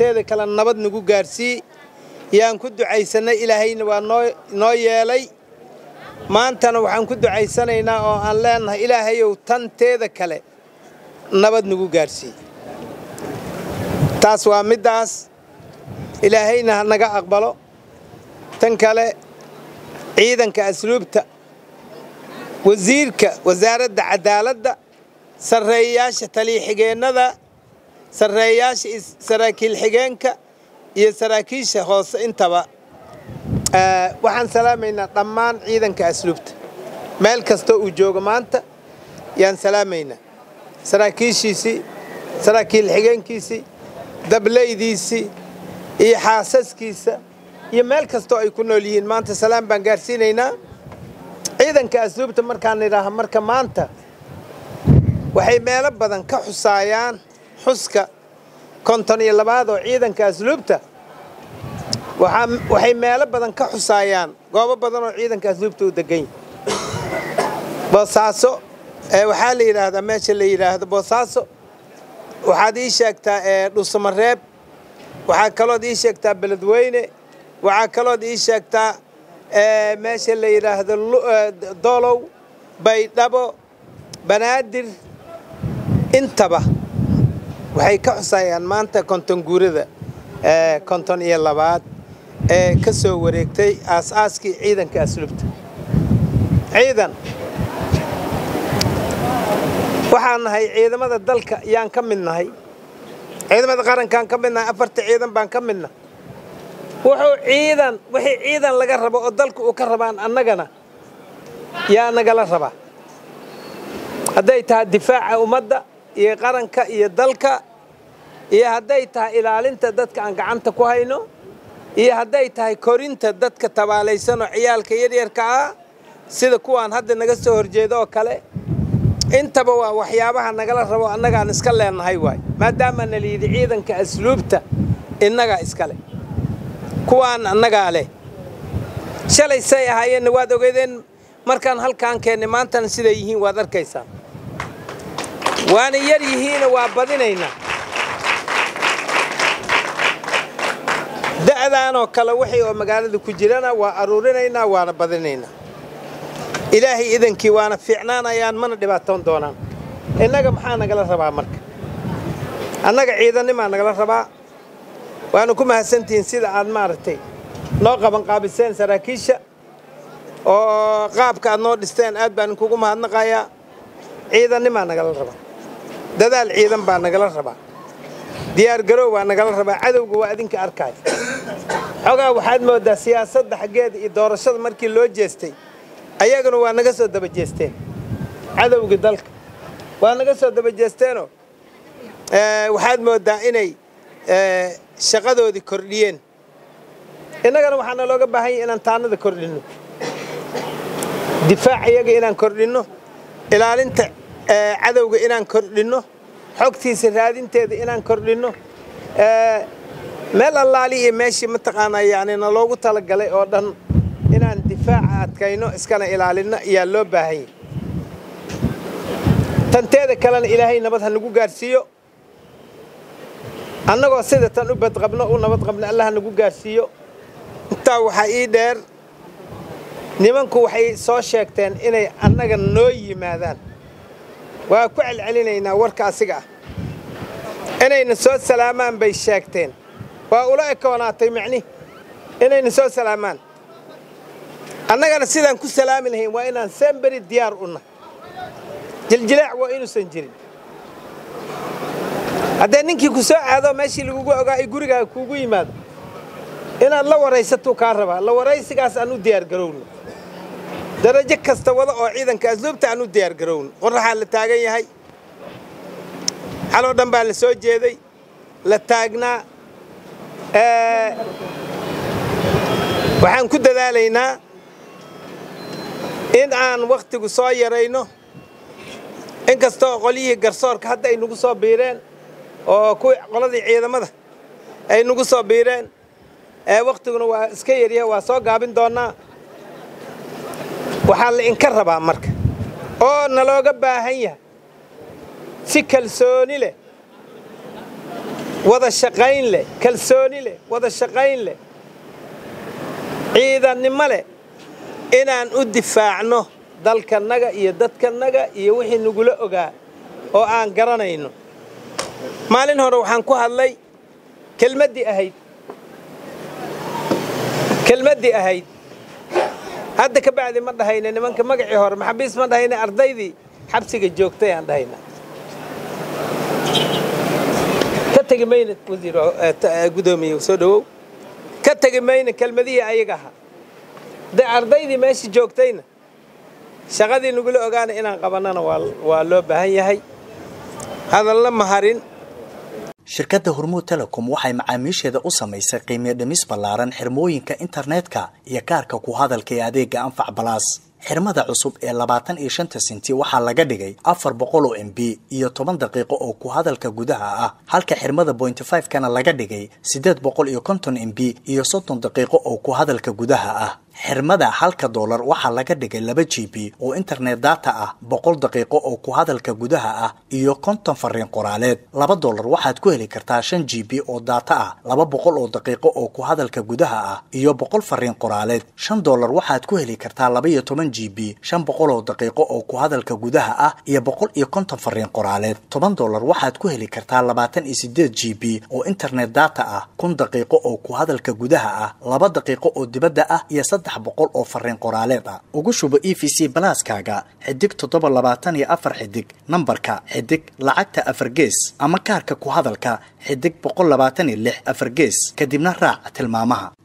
tanteeda kala nabad nagu gaarsii yaan ku ducaysanay ilaahayna waa noo yeelay maantana waxaan ku ducaysanaynaa oo aan leenahay ilaahayow tanteeda kale nabad nagu gaarsii taas waa midaas ilaahayna naga aqbalo tan kale ciidanka asluubta wasiirka wasaaradda cadaaladda sarreeyaasha taliixigeenada sarreeyaasha saraakiil xigeenka iyo saraakiisha hoose intaba waxaan salaamaynaa dhammaan ciidanka asluubta meel kasta uu joogo maanta yaan salaamaynaa saraakiishiisii saraakiil xigeenkiisii dablaydiisii iyo xaasaskiisa iyo meel kasta ay ku nool yihiin maanta salaam baan gaarsiinaynaa ciidanka asluubta markaan nidhaaha marka maanta waxay meelo badan ka xusaayaan xuska 52 oo ciidanka asluubta waxay meelo badan ka xusaayaan goobo badan oo ciidanka asluubta u degan boosaaso waxaa la yiraahdaa meesha la yiraahdo boosaaso waxaad ii sheegtaa Dhuusamareeb waxaa kaloo ii sheegtaa Beledweyne waxaa kaloo ii sheegtaa meesha la yiraahdo Doolow Baydhabo Banaadir intaba waxay ka xusayaan maanta konton guurada konton iyo labaad ka soo wareegtay aasaaskii ciidanka asluubta ciidan waxaan nahay ciidamada dalka yaan ka mid nahay ciidamada qarankan ka mid nahay afarta ciidan baan ka mid nahay wixii ciidan laga rabo oo dalku uu ka rabaan annagana yaa nagala rabaa hadday tahay difaaca ummadda iyo qaranka iyo dalka iyo hadday tahay ilaalinta dadka aan gacanta ku hayno iyo hadday tahay korinta dadka tabaalaysan oo ciyaalka yaryarka ah sida kuwaan hadda naga soo horjeedo oo kale intaba waa waxyaabaha nagala rabo annagaan iska leenahay waay maadaama naliidi ciidanka asluubta innaga iska leh kuwaan annagaa leh shalay say ahaayeen waad ogeedeen markaan halkaan keennay maantana siday yihiin waad arkaysaa waana yar yihiin waa badinaynaa da'daan oo kale wixii oo magaalada ku jirana waa aruurinaynaa waana badinaynaa ilaahay idankii waana fiicnaanayaan mana dhibaatoon doonaan innaga maxaa nagala rabaa marka annaga ciidannima nagala rabaa waana ku mahadsantihiin sida aad maaragtay noo qaban qaabiseen saraakiisha oo qaabka aad noo dhisteen aad baan kugu mahadnaqayaa ciidannima nagala rabaa dadaal ciidan baa nagala rabaa diyaar garow waa nagala rabaa cadowga waa adinka arkay xogaa waxaad moodaa siyaasadda xageeda iyo doorashada markii loo jeestay ayaguna waa naga soo daba jeesteen cadowga dalka waa naga soo daba jeesteenoo waxaad moodaa inay shaqadoodii kordhiyeen innagana waxaana looga baahan yahay inaan taanada kordhinno difaac iyaga inaan kordhinno ilaalinta cadowga inaan kordhinno xogtiisa raadinteeda inaan kordhinno meel allaali iyo meeshii mataqaanaa yacni na loogu talagalay oo dhan inaan difaaca adkayno iskana ilaalinno ayaa loo baahan yahay tanteeda kalena ilaahay nabad ha nagu gaarsiiyo annagoo sida tan u badqabno u nabad qabno allah ha nagu gaarsiiyo intaa waxaa ii dheer nimanku waxay soo sheegteen inay annaga noo yimaadaan waa ku celcelinaynaa warka asiga ah inayna soo salaamaan bay sheegteen waa ula ekoonaatay macni inayna soo salaamaan annagana sidaan ku salaami lahayn waa inaan semberi diyaar u nahay jiljilaac waa inuusan jirin haddee ninkii ku soo aado meeshii lagugu ogaa ay gurigaaga kuugu yimaado inaad la waraysatuu kaa rabaa la waraysigaas aan u diyaar garowno darajo kasta wada oo ciidanka asluubta aan u diyaar garowno qorraxaa la taagan yahay xaloo dhan baa la soo jeeday la taagnaa waxaan ku dadaalaynaa in aan wakhtigu soo yarayno inkastoo qolyihii garsoorka hadda ay nagu soo biireen oo kuwii qoladii ciidamada ay nagu soo biireen wakhtiguna waa iska yaryahay waa soo gaabin doonaa waxaa la inka rabaa marka oo nalooga baahan yahay si kalsooni leh wada shaqayn leh kalsooni leh wada shaqayn leh ciidanimo leh inaan u difaacno dalkanaga iyo dadkanaga iyo wixii nagula ogaa oo aan garanayno maalin hore waxaan ku hadlay kelmadii ahayd hadda ka bacdi ma dhahayna nimanka magacii hore maxabiis ma dhahayna ardaydii xabsiga joogtay aan dhahayna ka tagi mayna wasiir gudoomiye soo dhawow ka tagi mayna kelmadihii ayaga ahaa de ardaydii meeshii joogtayna shaqadii nagula ogaana inaan qabanana waa loo baahan yahay hadalna maharin shirkadda Hormuud Telecom waxay macaamiisheeda u samaysay qiimo dhimis ballaaran xirmooyinka internetka iyo kaarka ku hadalka ee adeega Anfac Plus xirmada cusub ee 25 senti waxaa laga dhigay 400 MB iyo 10 daqiiqo oo ku hadalka gudaha ah halka xirmada 0.5 kana laga dhigay 850 MB iyo 30 daqiiqo oo ku hadalka gudaha ah xirmada $1 waxaa laga dhigay 2 GB oo internet data ah 100 daqiiqo oo ku hadalka gudaha ah iyo 50 fariin qoraaleed $2 waxaad ku heli kartaa 5 GB oo data ah 200 oo daqiiqo oo ku hadalka gudaha ah iyo 100 fariin qoraaleed $5 waxaad ku heli kartaa 12 GB 500 oo daqiiqo oo ku hadalka gudaha ah iyo 150 fariin qoraaleed $10 waxaad ku heli kartaa 28 GB oo internet data ah 1000 daqiiqo oo ku hadalka gudaha ah 2 daqiiqo oo dibadda ah iyo 300 oo fariin qoraaleed ah ugu shubo EVC Plus-kaaga xidig 724 xidig nambarka xidig lacagta 4 gees ama kaarka ku hadalka xidig 126 4 gees kadibna raac tilmaamaha